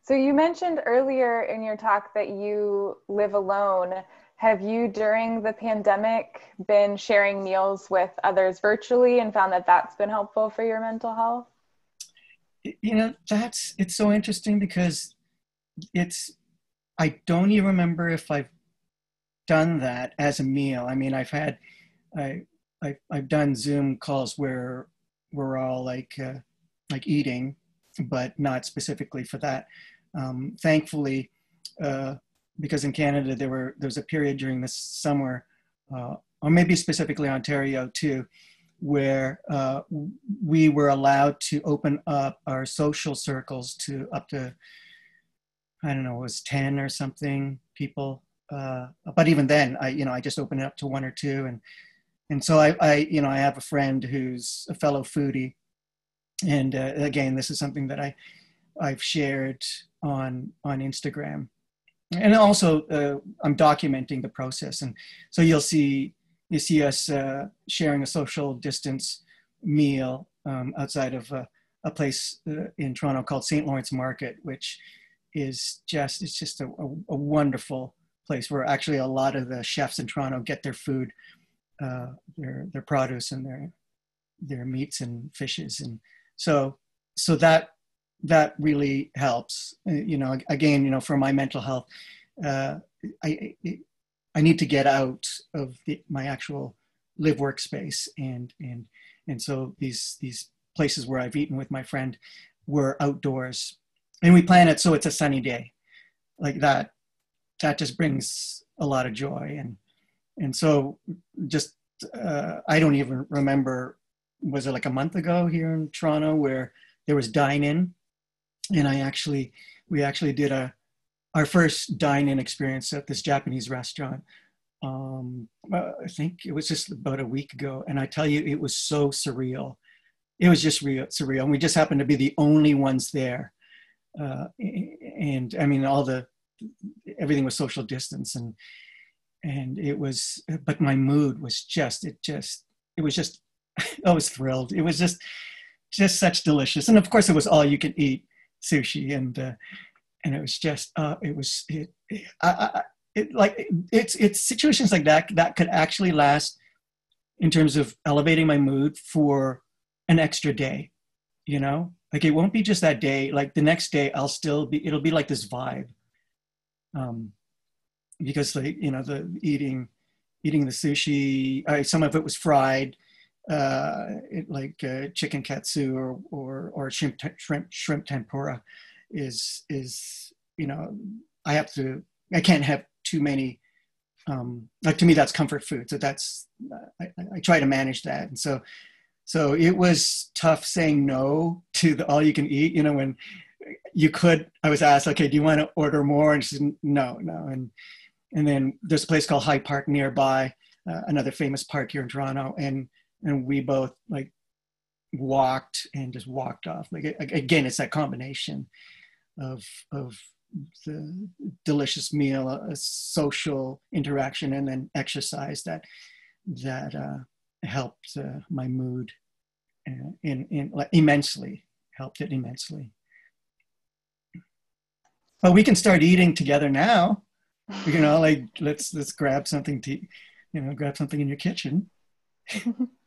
So you mentioned earlier in your talk that you live alone. Have you, during the pandemic, been sharing meals with others virtually and found that that's been helpful for your mental health? It's so interesting because it's, I don't even remember if I've done that as a meal. I mean, I, I've done Zoom calls where we're all like eating, but not specifically for that. Thankfully, uh, because in Canada there was a period during the summer, or maybe specifically Ontario too, where we were allowed to open up our social circles to up to, I don't know, it was 10 or something people. But even then, I just opened it up to one or two, and so I have a friend who's a fellow foodie, and again, this is something that I've shared on Instagram, and also I'm documenting the process, and so you see us sharing a social distance meal outside of a place in Toronto called St. Lawrence Market, which it's just a wonderful place where actually a lot of the chefs in Toronto get their food, their produce and their meats and fishes, and so that really helps. Again, for my mental health, uh, I I need to get out of my actual live workspace, and so these places where I've eaten with my friend were outdoors, and we plan it so it's a sunny day like that. That just brings a lot of joy, and so just I don't even remember, was it like a month ago here in Toronto where there was dine in, and we actually did our first dine-in experience at this Japanese restaurant. I think it was just about a week ago, and I tell you, it was so surreal. It was just surreal, and we just happened to be the only ones there. And I mean, everything was social distance, and it was, but my mood was it was just, I was thrilled. It was just such delicious, and of course, it was all you can eat sushi, and it was just it's situations like that could actually last in terms of elevating my mood for an extra day. Like it won't be just that day, like the next day it'll be like this vibe, um because the eating the sushi, some of it was fried, chicken katsu or shrimp tempura is I can't have too many. Like to me, that's comfort food. So I try to manage that. And so it was tough saying no to the all you can eat. When I was asked, okay, do you want to order more? And she said, no. And then there's a place called Hyde Park nearby, another famous park here in Toronto, and we both like walked and just walked off. Like again, it's that combination of the delicious meal, a social interaction, and then exercise that helped my mood immensely. Helped it immensely. But we can start eating together now. Like let's grab something grab something in your kitchen.